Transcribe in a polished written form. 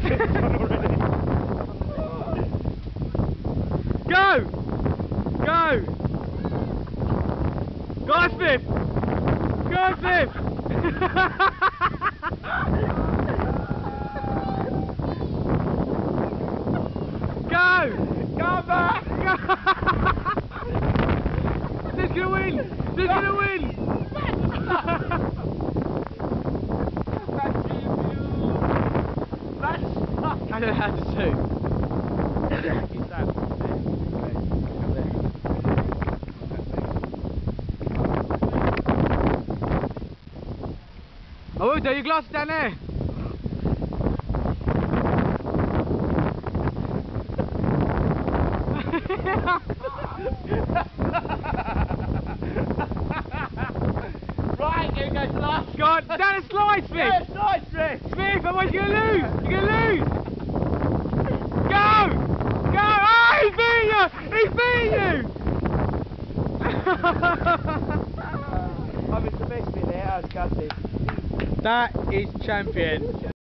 Go! Go! Go on, Smith! Go on, Smith! Go! Go back! Go! Smith's gonna win! Smith's gonna win! I don't know how to shoot. I will do, your glass is down there. Right, here goes last. Go on, down the slide, Smith! Yeah, slide, Smith! Smith, otherwise you're gonna lose! You're gonna lose! Go! Go! Oh, he's beating you! He's beating you! I mean, the best bit there, I was gutted. That is champion.